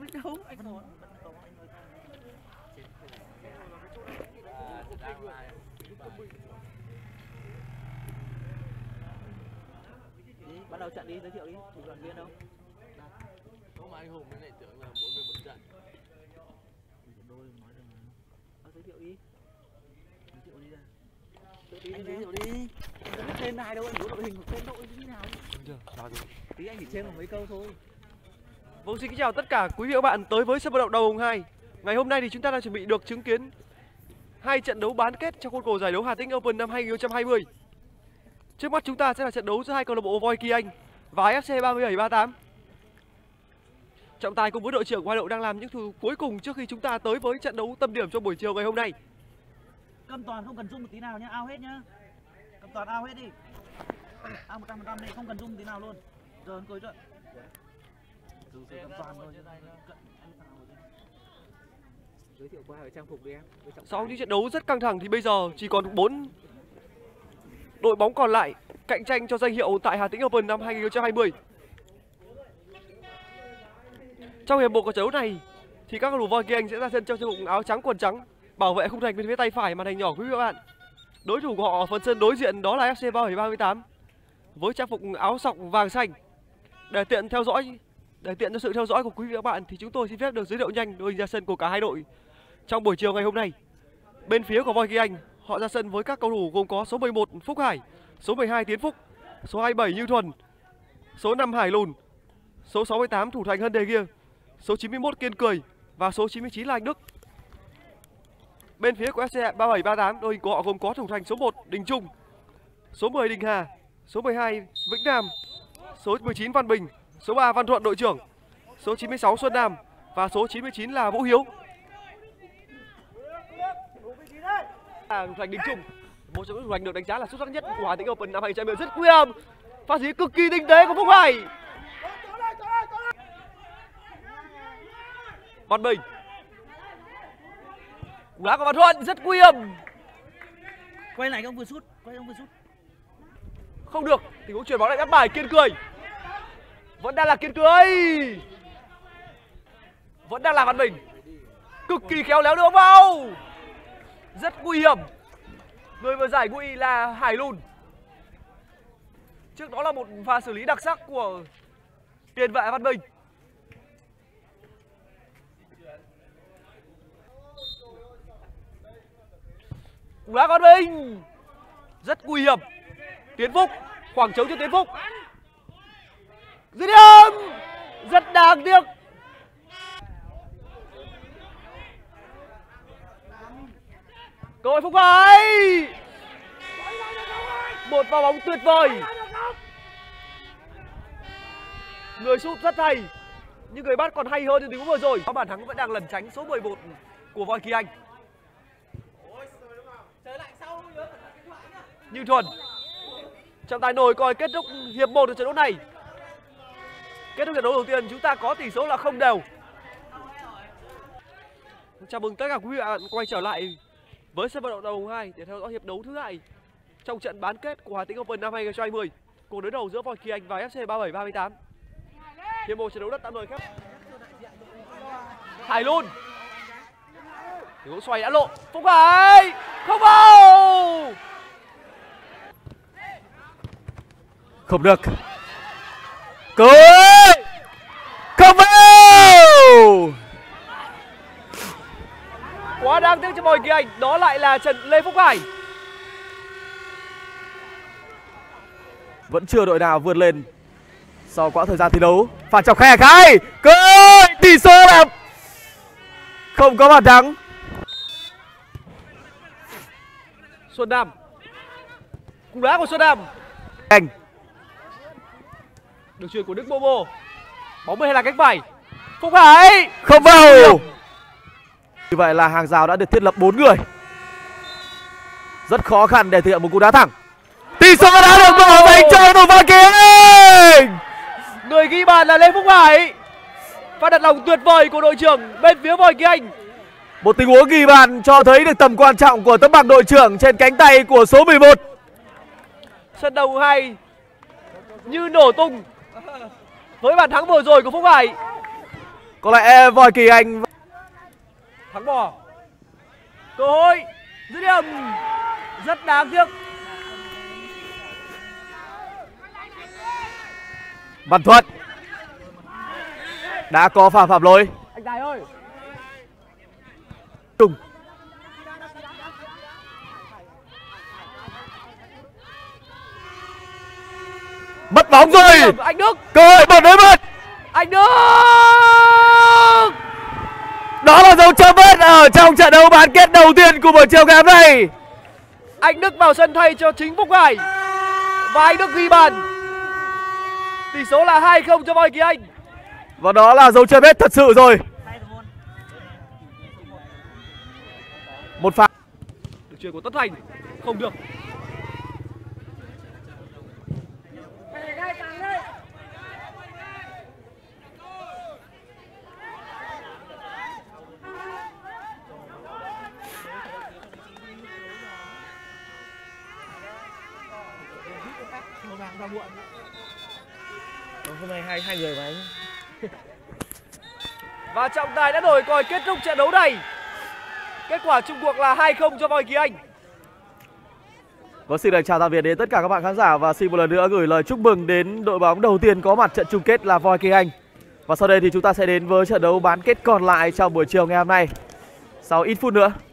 biết đâu. Anh có bắt đầu trận đi, giới thiệu đi, bình luận viên đâu? Không mà anh Hùng mới lại tưởng là mỗi người một trận. Đôi nói rằng giới thiệu đi. Giới thiệu đi ra. Anh giới thiệu đi. Anh không tên ai đâu, anh muốn đội hình của tên đội như thế nào? Chưa, Tí anh chỉ thêm một mấy câu thôi. Vâng, xin kính chào tất cả quý vị và các bạn tới với sân vận động Đầu Hồng 2. Ngày hôm nay thì chúng ta đang chuẩn bị được chứng kiến hai trận đấu bán kết trong khuôn khổ giải đấu Hà Tĩnh Open năm 2020. Trước mắt chúng ta sẽ là trận đấu giữa hai câu lạc bộ Voi Kỳ Anh và AFC 3738. Trọng tài cùng với đội trưởng của hai đội đang làm những thứ cuối cùng trước khi chúng ta tới với trận đấu tâm điểm trong buổi chiều ngày hôm nay. Câm toàn không cần zoom một tí nào nhá, ao hết nhá. Câm toàn ao hết đi. Ao 100% đi, không cần zoom một tí nào luôn. Giờ cuối trận. Câm toàn thôi. Giới thiệu qua về trang phục đi em. Sau những trận đấu rất căng thẳng thì bây giờ chỉ còn 4 đội bóng còn lại cạnh tranh cho danh hiệu tại Hà Tĩnh Open năm 2020. Trong hiệp một của trận đấu này thì các cầu thủ Voi Kỳ Anh sẽ ra sân trong trang phục áo trắng quần trắng, bảo vệ khung thành bên phía tay phải màn hình nhỏ quý vị và các bạn. Đối thủ của họ ở phần sân đối diện đó là FC 3738 với trang phục áo sọc vàng xanh. Để tiện cho sự theo dõi của quý vị và các bạn thì chúng tôi xin phép được giới thiệu nhanh đội hình ra sân của cả hai đội trong buổi chiều ngày hôm nay. Bên phía của Voi Kỳ Anh, họ ra sân với các cầu thủ gồm có số 11 Phúc Hải, số 12 Tiến Phúc, số 27 Như Thuần, số 5 Hải Lùn, số 68 thủ thành Hân Đề Kia, số 91 Kiên Cười và số 99 là Anh Đức. Bên phía của FC 3738, đội hình của họ gồm có thủ thành số 1 Đình Trung, số 10 Đình Hà, số 12 Vĩnh Nam, số 19 Văn Bình, số 3 Văn Thuận đội trưởng, số 96 Xuân Nam và số 99 là Vũ Hiếu. Thủ thành Đình Trung, một trong những thủ thành được đánh giá là xuất sắc nhất của Hà Tĩnh Open năm 2020, rất nguy hiểm. Pha xử lý cực kỳ tinh tế của Phúc Hải. Văn Bình, cú đá của Văn Thuận rất nguy hiểm. Quay lại ông vừa sút, quay ông vừa sút. Không được, thì cũng chuyển bóng lại bắt bài Kiên Cười. Vẫn đang là Kiên Cười. Vẫn đang là Văn Bình. Cực kỳ khéo léo đưa vào. Rất nguy hiểm. Người vừa giải nguy là Hải Lùn. Trước đó là một pha xử lý đặc sắc của tiền vệ Văn Bình. Cú đá Văn Bình rất nguy hiểm. Tiến Phúc, khoảng trống cho Tiến Phúc. Dứt điểm rất đáng tiếc. Cơ hội Phúc Hải. Một pha bóng tuyệt vời. Người sút rất hay, nhưng người bắt còn hay hơn trong tình huống vừa rồi. Bàn thắng vẫn đang lẩn tránh số 11 của Voi Kỳ Anh. Như Thuần. Trọng tài nổi còi kết thúc hiệp 1 của trận đấu này. Kết thúc trận đấu đầu tiên chúng ta có tỷ số là 0 đều. Chào mừng tất cả quý vị và các bạn quay trở lại với sân vận động Đầu Hồng 2 để theo dõi hiệp đấu thứ hai trong trận bán kết của Hà Tĩnh Open năm 2020, cuộc đối đầu giữa Voi Kỳ Anh và FC 3738. Hiệp 1 trận đấu đất tạm thời khép. Hải Lùn. Tình huống xoay đã lộ. Phúc Hải không vào. Không được. Cơ hội. Không vào. Quá đáng tiếc cho Voi Kỳ Anh, đó lại là trận Lê Phúc Hải. Vẫn chưa đội nào vượt lên sau quãng thời gian thi đấu. Pha chọc khe khai. Cơ hội. Tỷ số là không có bàn thắng. Xuân Nam. Cú đá của Xuân Nam. Anh. Đường chuyền của Đức Momo. Bóng bên hay là cánh phải. Phúc Hải không vào. Như vậy là hàng rào đã được thiết lập 4 người. Rất khó khăn để thực hiện một cú đá thẳng. Tỷ số đã được mở dành cho đội Voi Kỳ Anh. Người ghi bàn là Lê Phúc Hải. Pha đặt lòng tuyệt vời của đội trưởng bên phía Voi Kỳ Anh. Một tình huống ghi bàn cho thấy được tầm quan trọng của tấm bằng đội trưởng trên cánh tay của số 11. Sân Đầu 2 như nổ tung với bàn thắng vừa rồi của Phúc Hải. Có lẽ Voi Kỳ Anh Thắng bỏ. Cơ hội dứt điểm rất đáng tiếc. Văn Thuận đã có phạm lỗi. Anh Tài ơi. Trung mất bóng rồi. Anh Đức. Cơ hội 1-1. Anh Đức. Đó là dấu chấm hết ở trong trận đấu bán kết đầu tiên của buổi chiều ngày hôm nay. Anh Đức vào sân thay cho chính Phúc Hải và anh Đức ghi bàn. Tỷ số là 2-0 cho Voi Kỳ Anh. Và đó là dấu chấm hết thật sự rồi. Một pha Được chuyền của Tất Thành không được. hôm nay hai người mà anh. Và trọng tài đã đổi còi kết thúc trận đấu này. Kết quả chung cuộc là 2-0 cho Voi Kỳ Anh. Vâng, xin được chào tạm biệt đến tất cả các bạn khán giả và xin một lần nữa gửi lời chúc mừng đến đội bóng đầu tiên có mặt trận chung kết là Voi Kỳ Anh. Và sau đây thì chúng ta sẽ đến với trận đấu bán kết còn lại trong buổi chiều ngày hôm nay. Sau ít phút nữa.